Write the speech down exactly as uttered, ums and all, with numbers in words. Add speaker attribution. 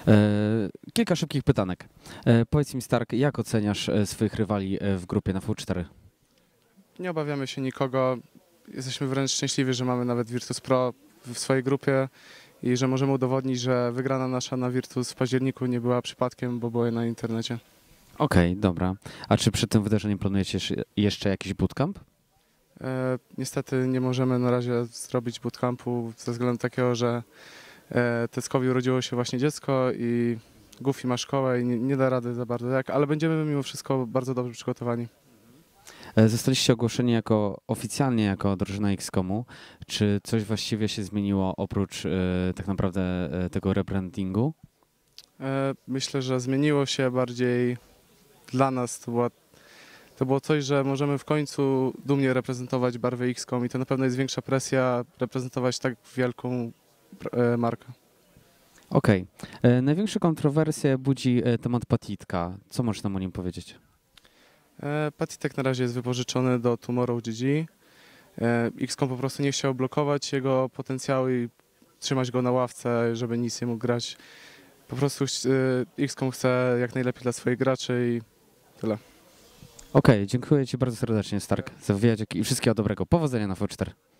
Speaker 1: E, Kilka szybkich pytanek. E, Powiedz mi, Stark, jak oceniasz e, swoich rywali e, w grupie na V cztery?
Speaker 2: Nie obawiamy się nikogo. Jesteśmy wręcz szczęśliwi, że mamy nawet Virtus Pro w swojej grupie i że możemy udowodnić, że wygrana nasza na Virtus w październiku nie była przypadkiem, bo była na internecie.
Speaker 1: Okej, dobra. A czy przed tym wydarzeniem planujecie jeszcze- jeszcze jakiś bootcamp?
Speaker 2: E, niestety nie możemy na razie zrobić bootcampu ze względu takiego, że e, Teckowi urodziło się właśnie dziecko i Goofy ma szkołę i nie, nie da rady za bardzo, tak, ale będziemy mimo wszystko bardzo dobrze przygotowani.
Speaker 1: E, Zostaliście ogłoszeni jako oficjalnie jako drużyna X COM-u. Czy coś właściwie się zmieniło oprócz e, tak naprawdę e, tego rebrandingu?
Speaker 2: E, myślę, że zmieniło się bardziej dla nas. To, była, to było coś, że możemy w końcu dumnie reprezentować barwy X COM i to na pewno jest większa presja reprezentować tak wielką e, markę.
Speaker 1: Okej. E, Największe kontrowersje budzi e, temat Patitka. Co możesz nam o nim powiedzieć?
Speaker 2: E, Patitek na razie jest wypożyczony do Tomorrow G G. E, X COM po prostu nie chciał blokować jego potencjału i trzymać go na ławce, żeby nic nie mógł grać. Po prostu e, X COM chce jak najlepiej dla swoich graczy i tyle.
Speaker 1: Okej, dziękuję Ci bardzo serdecznie, Stark, za wywiad i wszystkiego dobrego. Powodzenia na V cztery.